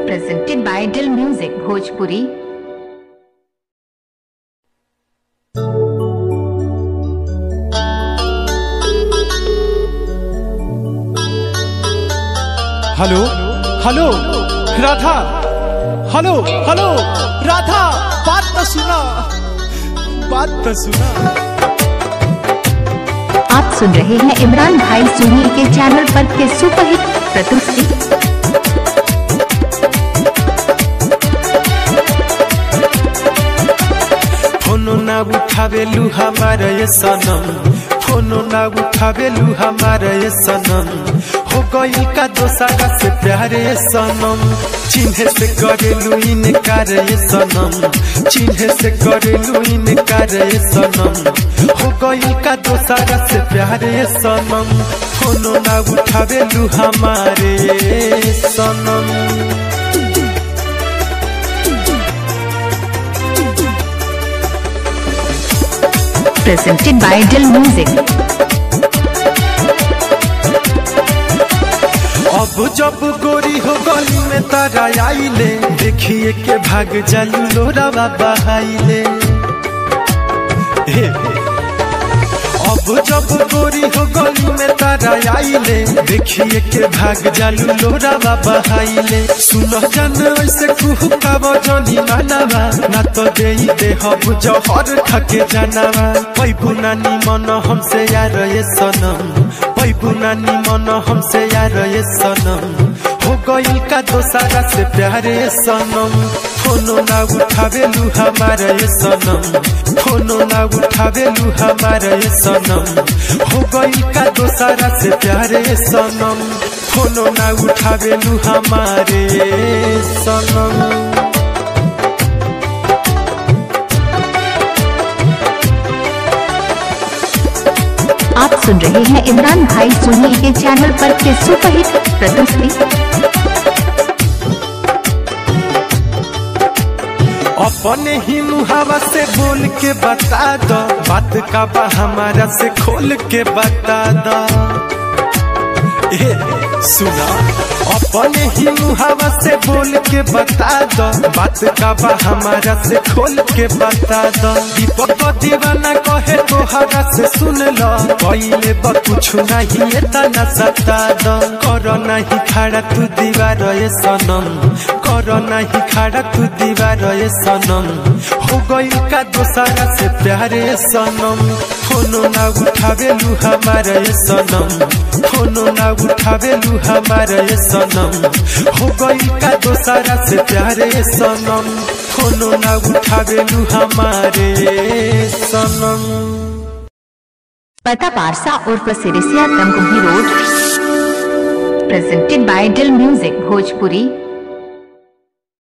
presented by Dill Music Bhojpuri। Hello hello Radha, hello hello Radha, बात तो सुना, बात तो सुना। आप सुन रहे हैं इमरान भाई सोनी के चैनल पर के सुपरहिट प्रस्तुति। फोनो ना उठावेलू हमारा ये सनम, फोनो ना उठावेलू हमारा ये सनम, हो गई का दोसारा से प्यारे सनम, चिन्हे से करेलू इनकार ये सनम, चिन्हे से करेलू इनकार ये सनम, हो गई का दोसारा से प्यारे सनम, फोनो ना उठावेलू हमारे सनम। Presented by Dill Music। अब जब गोरी हो गली में तारा आइले, देखिए के भाग जालू लोरावा बहाइले। अब जब गोरी हो गली में तारा आइले, देखिए के भाग जालू लोरावा बहाइले। सुनो जन ऐसे कुहुका बजनी मानवा, ना तो दे हब जहर खके जानवा। पैबू नानी मन हमसे यार ये सनम, पैबू नानी मन हमसे यार ये सनम, हो गई का दोसारा से प्यारे सनम, फोनो ना उठावेलू हमारा ये सनम, फोनो ना उठावेलू हमारा ये सनम, हो गई का दोसारा से प्यारे सनम, फोनो ना उठावेलू हमारे सनम। आप सुन रहे हैं इमरान भाई सोनी के चैनल पर के सुपरहिट प्रस्तुति। अपने ही मुहावा से बोल के बता दो, बात का बा हमारा से खोल के बता दो। सुना, अपने ही मुहावा से बोल के बता दो, बात का बा हमारा से खोल के बता दो। दीपक दीवाना कहे तोहरा से सुन लो, पहले बा कुछ नहीं इतना सता दो। करो नहीं खड़ा तू दीवार ये सनम, करो नहीं खड़ा तू दीवार ये सनम, हो गई का दोसारा से प्यारे सनम, फोनो ना उठावेलू हमारा ये सनम, फोनो ना उठावेलू हमारा ये सनम, हो गई का दोसारा से प्यारे सनम, फोनो ना उठावेलू हमारे सनम। पता पारसा उर्फ Sirisiya Tamkuhi road. Presented by Dill Music Bhojpuri।